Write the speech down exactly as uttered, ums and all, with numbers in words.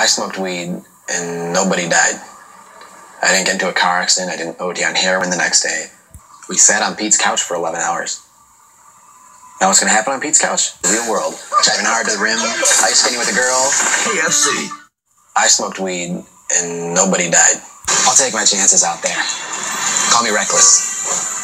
smoked weed and nobody died. I didn't get into a car accident. I didn't O D on heroin the next day. We sat on Pete's couch for eleven hours. Now what's going to happen on Pete's couch? The real world. Driving hard to the rim, ice skating with a girl. P S A I smoked weed and nobody died. I'll take my chances out there. Call me reckless.